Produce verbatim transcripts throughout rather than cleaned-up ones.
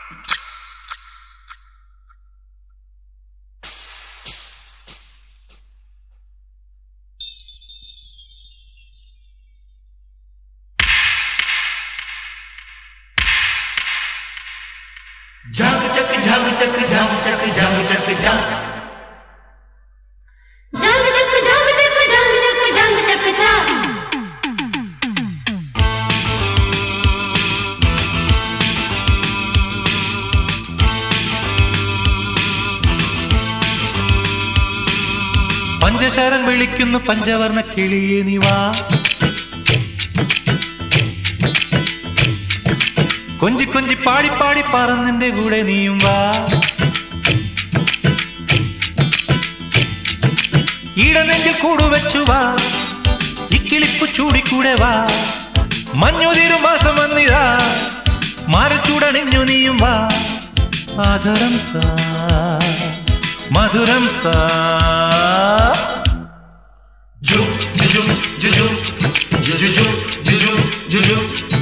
झांग चक झांग चक झांग चक झांग चक झांग झांग चक झांग चक झांग चक झांग चक झांग പഞ്ചശരം വിളിക്കുന്നു പഞ്ചവർണ്ണ കിളിയേ നീ വാ കൊഞ്ചി കൊഞ്ചി പാടി പാടി പറന്നിന്റെ കൂടെ നീയും വാ ഈടനെഞ്ചിൽ കൂടുവെച്ചു വാ ഇക്കിളിപ്പു ചൂടിക്കൂടെ വാ മഞ്ഞുതിരു മാസം വന്നിതാ മാരച്ചൂടണിഞ്ഞു നീയും വാ ആദരം താ മധുരം താ ജു ജു ജു ജു ജു ജു ജു ജു ജു ജു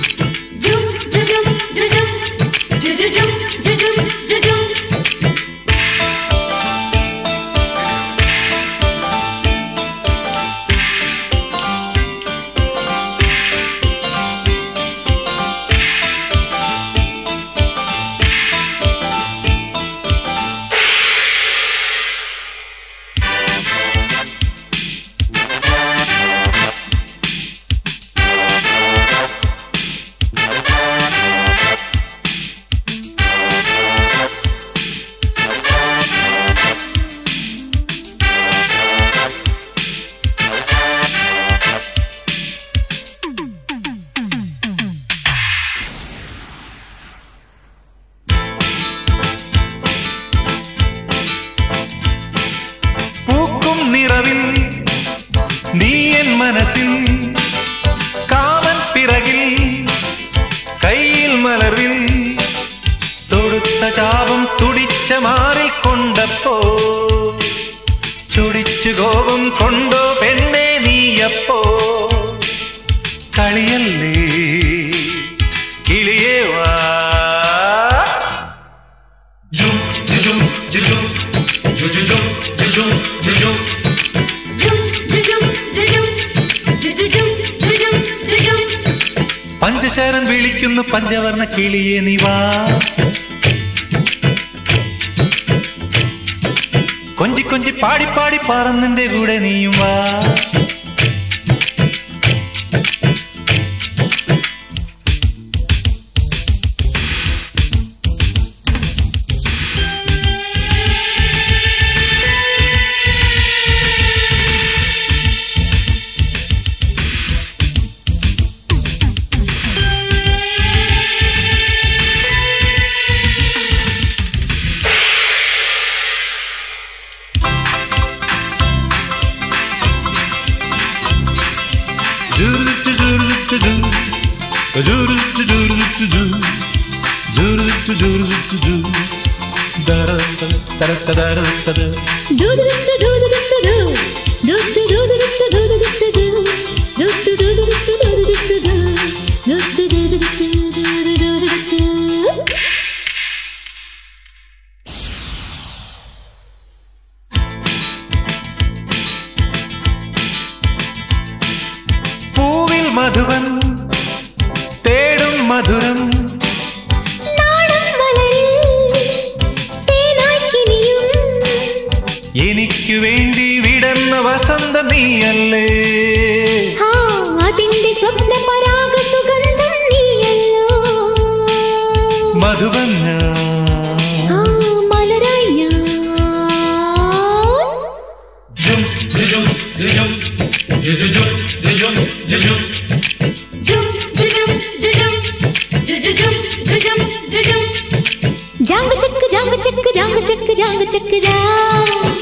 നീ എൻ മനസ്സിൽ കാമൻ പിറകിൽ കയ്യിൽ മലറിൽ തൊടുത്ത ചാപം തുടിച്ച മാറിൽ കൊണ്ടപ്പോ ചുടിച്ചു കോപം കൊണ്ടോ പെണ്ണെ നീയപ്പോ കളിയല്ലേ കിളിയേ വാ ജു ജു ജു ജു ജു ജു ജു ജു ജു ജു പഞ്ചശരം വിളിക്കുന്നു പഞ്ചവർണ്ണ കിളിയേ നീ വാ കൊഞ്ചി കൊഞ്ചി പാടി പാടി പറന്നിന്റെ കൂടെ നീയും വാ പൂവിൽ മധുവൻ തേടും മധുരം എനിക്ക് വേണ്ടി വിടർന്ന വസന്ത നീയല്ലേ അതിന്റെ സ്വപ്ന പരാഗ സുഗന്ധം നീയല്ലോ മധുവന്ന മലരായി ഞാൻ जांग चक जांग चक जांग चक जांग चक जा